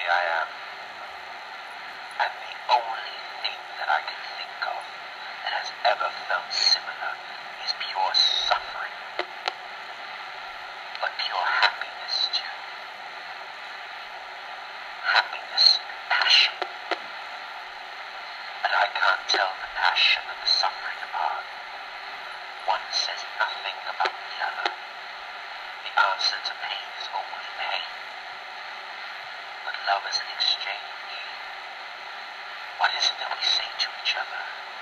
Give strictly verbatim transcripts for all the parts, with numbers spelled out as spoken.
I am. And the only thing that I can think of that has ever felt similar is pure suffering. But pure happiness too. Happiness and passion. But I can't tell the passion and the suffering apart. One says nothing about the other. The answer to pain is only pain. But love is an exchange. What is it that we say to each other?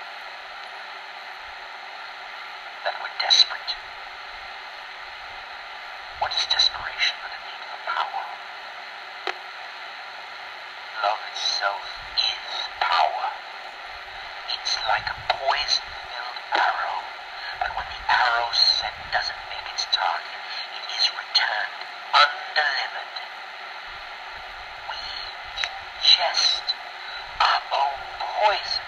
That we're desperate. What is desperation but a need for power? Love itself is power. It's like a poison-filled arrow, and when the arrow's set doesn't make its target, it is returned undelivered. We ingest our own poison,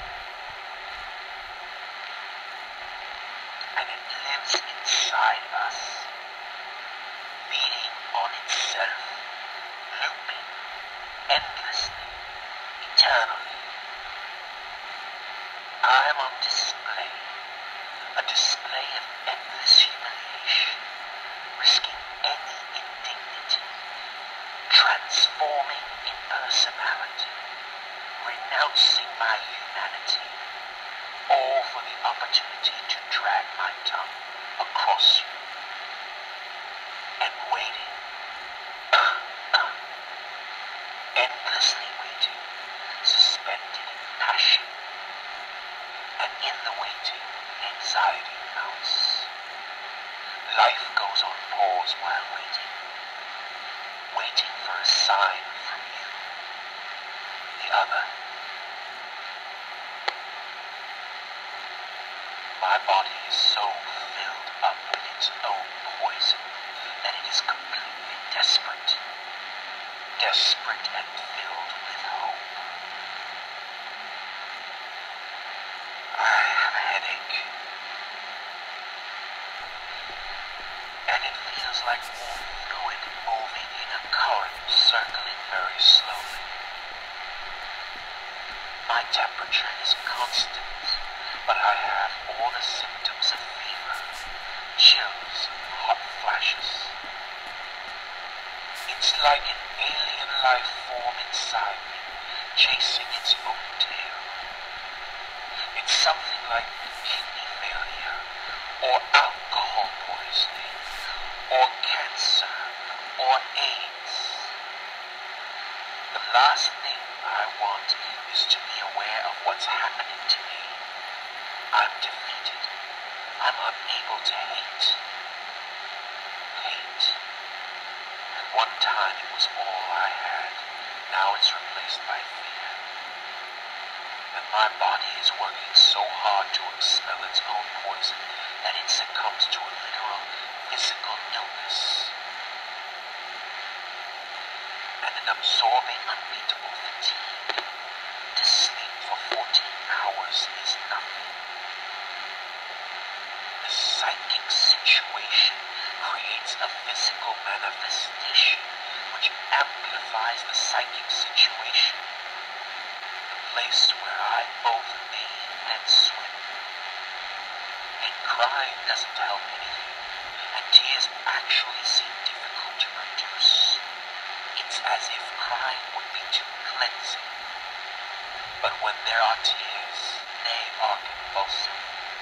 and it lives inside us, feeding on itself, looping endlessly, eternally. I am on display, a display of endless humiliation, risking any indignity, transforming impersonality, renouncing my humanity, all for the opportunity to drag my tongue across you, and waiting, endlessly waiting, suspended in passion, and in the waiting, anxiety mounts. Life goes on pause while waiting, waiting for a sign from you, the other. My body is so filled up with its own poison that it is completely desperate, desperate and filled with hope. I have a headache, and it feels like warm fluid moving in a current circling very slowly. My temperature is constant, but I have all the symptoms of fever, chills, hot flashes. It's like an alien life form inside me, chasing its own tail. It's something like kidney failure, or alcohol poisoning, or cancer, or AIDS. The last thing I want is to be aware of what's happening to me. I'm defeated. I'm unable to hate. Hate. At one time it was all I had. Now it's replaced by fear. And my body is working so hard to expel its own poison that it succumbs to a literal physical illness. And an absorbing, unbeatable fatigue. To sleep for fourteen hours is nothing. The psychic situation creates a physical manifestation which amplifies the psychic situation, the place where I both bathe and swim. And crying doesn't help anything, and tears actually seem difficult to produce. It's as if crying would be too cleansing. But when there are tears, they are convulsive.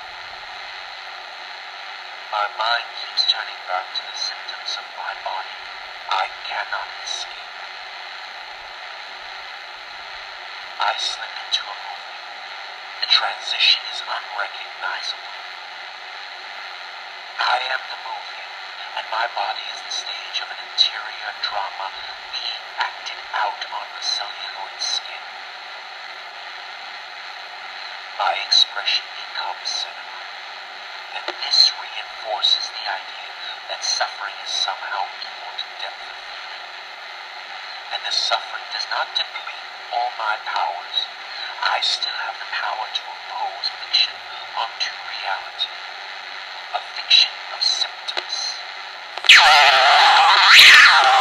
My mind keeps turning back to the symptoms of my body. I cannot escape. I slip into a movie. The transition is unrecognizable. I am the movie, and my body is the stage of an interior drama being acted out on the celluloid skin. My expression becomes cinema, and this reinforces the idea that suffering is somehow equal to depth of feeling. And the suffering does not deplete all my powers. I still have the power to oppose fiction onto reality, a fiction of symptoms.